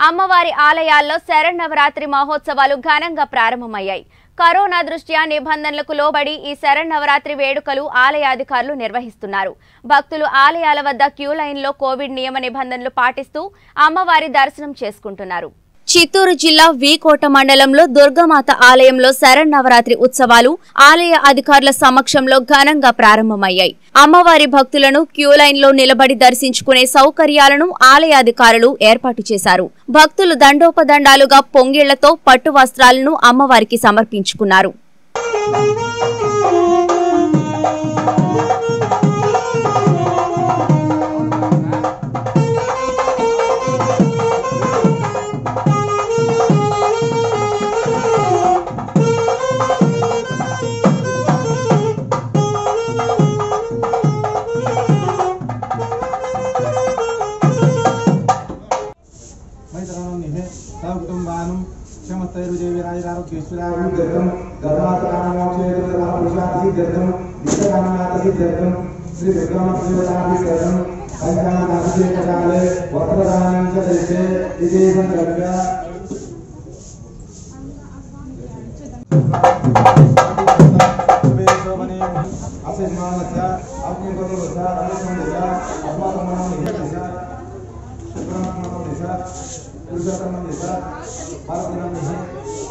అమ్మవారి ఆలయాల్లో శరన్నవరాత్రి మహోత్సవాలు ఘనంగా ప్రారంభమయ్యాయి. కరోనా దృష్ట్యా నిబంధనలకు లోబడి ఈ శరన్నవరాత్రి వేడుకలు ఆలయ అధికారులు నిర్వహిస్తున్నారు. భక్తులు ఆలయాల వద్ద క్యూ లైన్లో కోవిడ్ నియమ నిబంధనలు పాటిస్తూ అమ్మవారి దర్శనం చేసుకుంటున్నారు. చిత్తూరు జిల్లా వీకోట మండలంలో దుర్గామాత ఆలయంలో శరన్నవరాత్రి ఉత్సవాలు ఆలయ అధికారుల సమక్షంలో ఘనంగా ప్రారంభమయ్యాయి. అమ్మవారి భక్తులను క్యూ లైన్లో నిలబడి దర్శించుకునే సౌకర్యాలను ఆలయ అధికారులు ఏర్పాటు చేశారు. భక్తులు దండోపదండాలుగా పొంగిళ్లతో పట్టు వస్త్రాలను అమ్మవారికి సమర్పించుకున్నారు. कुटुंबानं क्षमतैरुजयविराजिरारोग्यैश्वर्याभिवृद्ध्यर्थं धर्मार्थकाममोक्षैर्धर्मपुरुषार्थसिद्ध्यर्थं विश्वकामनाथसिद्ध्यर्थं श्री दुर्गामाताभिषेकं पञ्चामृताभिषेककाले वस्त्रदानं च दृश्ये विजयं द्रव्य असिमानस्य अग्निपतिवस्य अग्निसंदेशः अस्माकमनोनिधस्य सुब्रह्मण्यस्य पुरुषोत्तमस्य भारतीय